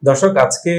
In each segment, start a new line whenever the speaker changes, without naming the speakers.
দর্শক, আজকে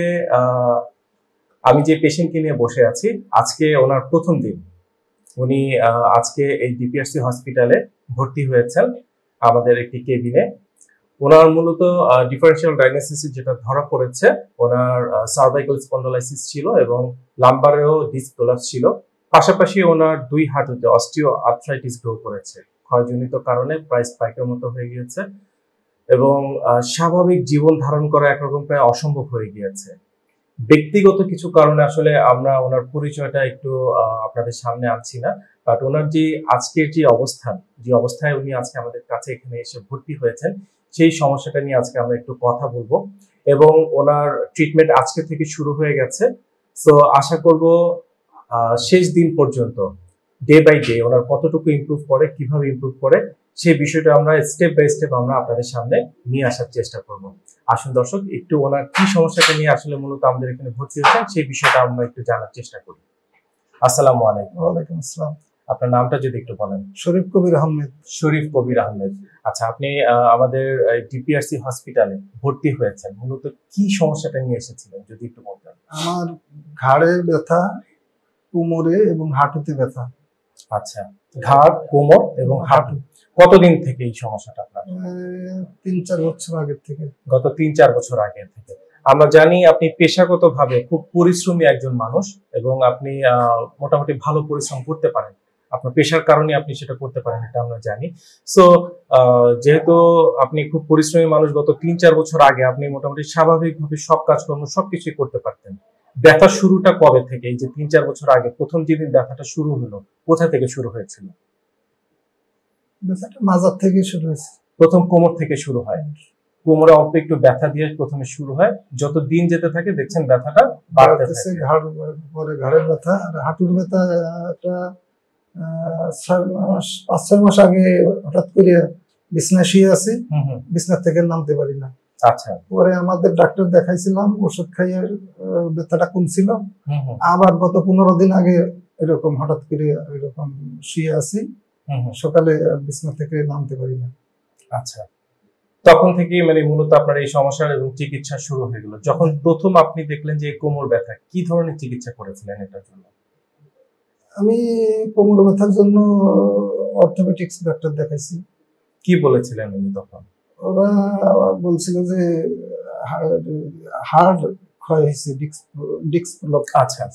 আমি যে পেশেন্টকে নিয়ে বসে আছি, আজকে ওনার প্রথম দিন। উনি আজকে এই ডিপিআরসি হসপিটালে ভর্তি হয়েছেন আমাদের একটি কেবিনে। ওনার মূলত ডিফারেনশিয়াল ডায়াগনোসিস যেটা ধরা পড়েছে, ওনার সার্ভাইকাল স্পন্ডোলাইসিস ছিল এবং লাম্বারেও ডিস্ক প্রলাপস ছিল। পাশাপাশি ওনার দুই হাঁটুতে অস্টিও আর্থ্রাইটিস গ্রো করেছে, ক্ষয়জনিত কারণে প্রায় স্পাইকের মতো হয়ে গিয়েছে এবং স্বাভাবিক জীবন ধারণ করা একরকম প্রায় অসম্ভব হয়ে গিয়েছে। ব্যক্তিগত কিছু কারণে আসলে আমরা ওনার পরিচয়টা একটু আপনাদের সামনে আনছি না, বাট ওনার যে আজকের যে অবস্থায় উনি আজকে আমাদের কাছে এখানে এসে ভর্তি হয়েছেন, সেই সমস্যাটা নিয়ে আজকে আমরা একটু কথা বলবো। এবং ওনার ট্রিটমেন্ট আজকে থেকে শুরু হয়ে গেছে। সো আশা করব শেষ দিন পর্যন্ত ডে বাই ডে ওনার কতটুকু ইমপ্রুভ করে, কিভাবে ইমপ্রুভ করে, সেই বিষয়টা আমরা স্টেপ বাই স্টেপ আমরা আপনাদের সামনে নিয়ে আসার চেষ্টা করব। আসুন দর্শক, একটু ওনার কি সমস্যাটা নিয়ে আসলে মূলত আমাদের এখানে ভর্তি হয়েছেন সেই বিষয়টা আমরা একটু জানার চেষ্টা করি। আসসালামু আলাইকুম।
ওয়ালাইকুম আসসালাম।
আপনার নামটা যদি একটু বলেন।
শরীফ কবির আহমেদ।
শরীফ কবির আহমেদ। আচ্ছা, আপনি আমাদের ডিপিআরসি হসপিটালে ভর্তি হয়েছেন, মূলত কি সমস্যাটা নিয়ে এসেছিলেন যদি একটু বলতেন।
আমার ঘাড়ে ব্যথা, কোমরে এবং হাঁটুতে ব্যথা।
আচ্ছা, ঘাড়, কোমর এবং হাঁটু। কতদিন থেকে এই সমস্যাটা আপনার?
3-4 বছর আগে থেকে।
গত 3-4 বছর আগে থেকে। আমরা জানি আপনি পেশাগতভাবে খুব পরিশ্রমী একজন মানুষ এবং আপনি মোটামুটি ভালো পরিশ্রম করতে পারেন। আপনার পেশার কারণে আপনি সেটা করতে পারেন, এটা আমরা জানি। সো যেহেতু আপনি খুব পরিশ্রমী মানুষ, গত 3-4 বছর আগে আপনি মোটামুটি স্বাভাবিকভাবে সব কাজকর্ম সবকিছুই করতে পারতেন। ব্যথা শুরুটা কবে থেকে? এই যে 3-4 বছর আগে প্রথম যেদিন ব্যথাটা শুরু হলো, কোথা থেকে শুরু হয়েছিল?
ব্যথাটা মাজার থেকে শুরু হয়েছে।
প্রথম কোমর থেকে শুরু হয়। কোমরে অল্প একটু ব্যথা দিয়ে প্রথমে শুরু হয়, যত দিন যেতে থাকে দেখছেন ব্যথাটা বাড়তে থাকে।
ঘাড়ের ব্যথা আর হাঁটুর ব্যথাটা 5-6 মাস আগে হঠাৎ করে বিছানায় শুয়ে আছি, বিছনা থেকে নামতে পারি না।
আচ্ছা,
পরে আমাদের ডাক্তার দেখাইছিলাম, ওষুধ খাইয়ে ব্যথাটা কমছিল। আবার গত 15 দিন আগে এরকম হঠাৎ করে এরকম শুয়ে আছি, সকালে বিছনা থেকে নামতে পারি না।
আচ্ছা, তখন থেকে মানে মূলত আপনার এই সমস্যার এবং চিকিৎসা শুরু হয়ে গেল। যখন প্রথম আপনি দেখলেন যে কোমর ব্যথা, কি ধরনের চিকিৎসা করেছিলেন এটার জন্য?
আমি কোমর ব্যথার জন্য অর্থোপেডিক্স ডাক্তার দেখাইছি।
কি বলেছিলেন উনি তখন?
ওরা বলছিল যে হাড় ক্ষয় হয়েছে, ডিস্ক প্রলাপস।
আচ্ছা,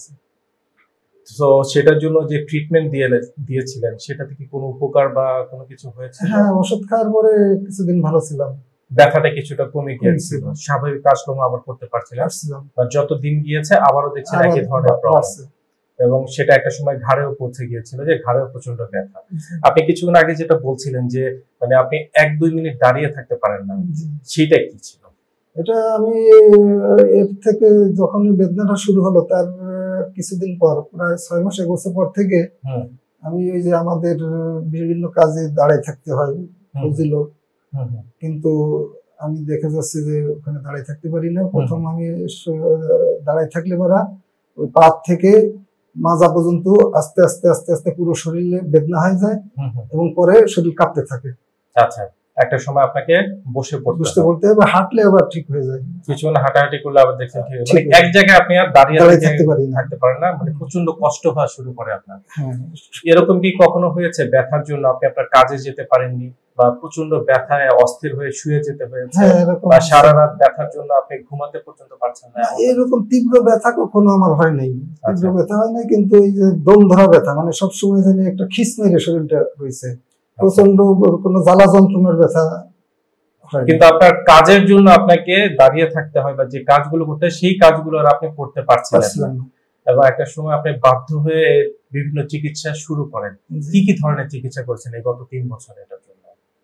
তো সেটার জন্য যে ট্রিটমেন্ট দিয়েছিলেন সেটা থেকে কোনো উপকার বা কোনো কিছু হয়েছে?
হ্যাঁ, ওষুধ খাওয়ার পরে কিছুদিন ভালো ছিলাম,
ব্যথাটা কিছুটা কমে গিয়েছিল, স্বাভাবিক কাজকর্ম আবার করতে পারছিলাম। যত দিন গিয়েছে আবারও দেখছেন একই ধরনের প্রবলেম, এবং সেটা একটা সময় ঘাড়েও পৌঁছে গিয়েছিল, যে ঘাড়েও প্রচন্ড ব্যথা। আপনি কিছুক্ষণ আগে যেটা বলছিলেন যে মানে আপনি 1-2 মিনিট দাঁড়িয়ে থাকতে পারেন না, সেটা কি ছিল?
এটা আমি এর থেকে যখন বেদনাটা শুরু হলো তার কিছুদিন পর, প্রায় 6 মাস 1 বছর পর থেকে আমি ওই যে আমাদের বিভিন্ন কাজে দাঁড়ায় থাকতে হয়, বুঝিল, কিন্তু আমি দেখে যাচ্ছি যে ওখানে দাঁড়ায় থাকতে পারি না। প্রথম আমি দাঁড়ায় থাকলে পরা ওই পা থেকে মাজা পর্যন্ত আস্তে আস্তে আস্তে আস্তে পুরো শরীরে বেদনা হয়ে যায় এবং পরে শরীর কাঁপতে থাকে।
আচ্ছা, একটা সময় আপনাকে বসতে
বলতে হবে, হাঁটলে আবার ঠিক হয়ে যায়।
কিছুক্ষণ হাঁটাহাঁটি করলে আবার দেখছেন ঠিক হয়ে যায়। এক জায়গায় আপনি আর দাঁড়িয়ে থাকতে পারেন না, মানে প্রচন্ড কষ্ট হওয়া শুরু করে আপনার। এরকম কি কখনো হয়েছে ব্যথার জন্য আপনি আপনার কাজে যেতে পারেননি, বা প্রচন্ড ব্যথায় অস্থির হয়ে শুয়ে যেতে হয়েছে, বা সারা রাত ব্যথার জন্য আপনি ঘুমাতে পর্যন্ত পারছেন না?
এরকম তীব্র ব্যথা কখনো আমার হয় নাই। তীব্র ব্যথা হয় নাই, কিন্তু এই যে দম ধরা ব্যথা, মানে সবসময় জানি একটা খিস মেরে শরীরটা রয়েছে, প্রচন্ড কোনো জ্বালা যন্ত্রণার ব্যথা।
কিন্তু আপনার কাজের জন্য আপনাকে দাঁড়িয়ে থাকতে হয়, বা যে কাজগুলো করতে হয় সেই কাজগুলো আর আপনি করতে পারছিলেন না, এবং একটা সময় আপনি বাধ্য হয়ে বিভিন্ন চিকিৎসা শুরু করেন। কি কি ধরনের চিকিৎসা করেছেন এই গত 3 বছর এটার জন্য?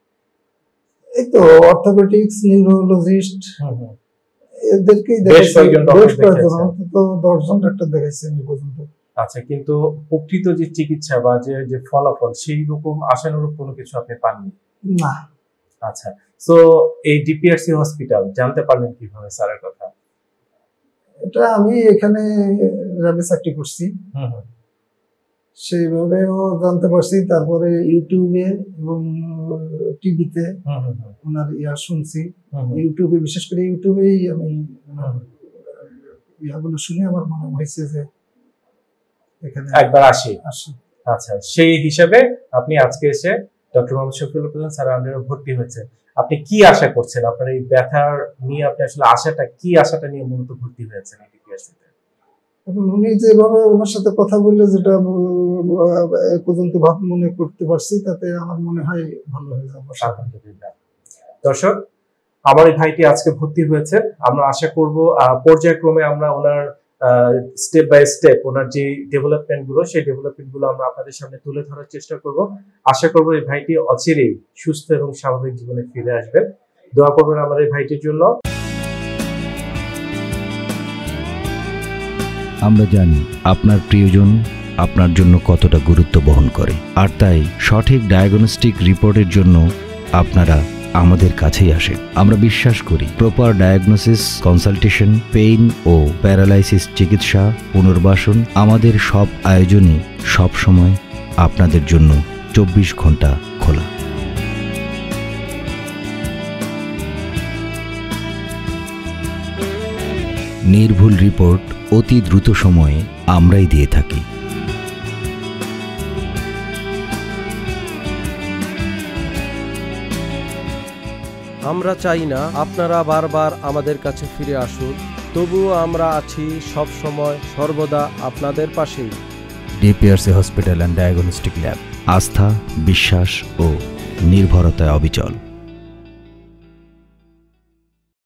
এই তো অর্থোপেডিক্স, নিউরোলজিস্ট, এদেরকেই দেখাইছি, অন্তত 10 জন ডাক্তার দেখাইছি আমি পর্যন্ত।
আচ্ছা, কিন্তু প্রকৃত যে চিকিৎসা বা যে ফলাফল, সেই রকম আশানুরূপ কোনো কিছু আপনি পাননি?
না।
আচ্ছা, সো এই ডিপিআরসি হসপিটাল জানতে পারলেন কিভাবে স্যারের কথা?
এটা আমি এখানে ল্যাবে চাকরি করছি, সেইভাবেও জানতে পারছি। তারপরে ইউটিউবে এবং টিভিতে ওনার শুনছি। ইউটিউবে, বিশেষ করে ইউটিউবেই আমি ইয়াগুলো শুনে আমার মনে হয়েছে যে এখানে
একবার আসি। আচ্ছা, সেই হিসাবে আপনি আজকে এসে ডক্টর মোহাম্মদ শফিউল প্রধান স্যার আন্ডারে ভর্তি হয়েছেন। আপনি কি আশা করছেন? আপনার এই ব্যথার নিয়ে আপনি আসলে আশাটা নিয়ে মূলত ভর্তি হয়েছেন এই ডিপিআরসিতে?
এখন উনি যেভাবে ওনার সাথে কথা বললে যেটা এ পর্যন্ত ভাব মনে করতে পারছি, তাতে আমার মনে হয় ভালো হয়ে যাবে।
আলহামদুলিল্লাহ। দর্শক, আমার এই ভাইটি আজকে ভর্তি হয়েছে। আমরা আশা করব পর্যায়ক্রমে আমরা ওনার স্টেপ বাই স্টেপ ওনার যে ডেভেলপমেন্ট গুলো, সেই ডেভেলপমেন্ট গুলো আমরা আপনাদের সামনে তুলে ধরার চেষ্টা করব। আশা করব এই ভাইটি অচিরেই সুস্থ এবং স্বাভাবিক জীবনে ফিরে আসবে। দোয়া করবেন আমার এই ভাইটির জন্য।
আমরা জানি আপনার প্রিয়জন আপনার জন্য কতটা গুরুত্ব বহন করে, আর তাই সঠিক ডায়াগনস্টিক রিপোর্টের জন্য আপনারা আমাদের কাছেই আসেন। আমরা বিশ্বাস করি প্রপার ডায়াগনোসিস, কনসালটেশন, পেইন ও প্যারালাইসিস চিকিৎসা, পুনর্বাসন, আমাদের সব আয়োজনই সবসময় আপনাদের জন্য 24 ঘন্টা খোলা। নির্ভুল রিপোর্ট অতি দ্রুত সময়ে আমরাই দিয়ে থাকি।
আমরা চাই না আপনারা বারবার আমাদের কাছে ফিরে আসুন, তবুও আমরা আছি সব সময় সর্বদা আপনাদের পাশেই।
DPRC hospital and diagnostic lab, আস্থা, বিশ্বাস ও নির্ভরতায় অবিচল।